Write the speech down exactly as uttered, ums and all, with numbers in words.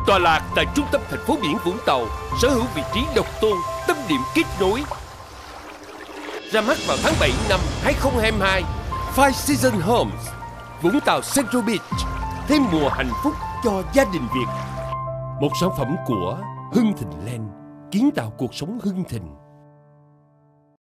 Tọa lạc tại trung tâm thành phố biển Vũng Tàu, sở hữu vị trí độc tôn, tâm điểm kết nối. Ra mắt vào tháng bảy năm hai không hai hai, Five Seasons Homes, Vũng Tàu Central Beach, thêm mùa hạnh phúc cho gia đình Việt. Một sản phẩm của Hưng Thịnh Land, kiến tạo cuộc sống hưng thịnh.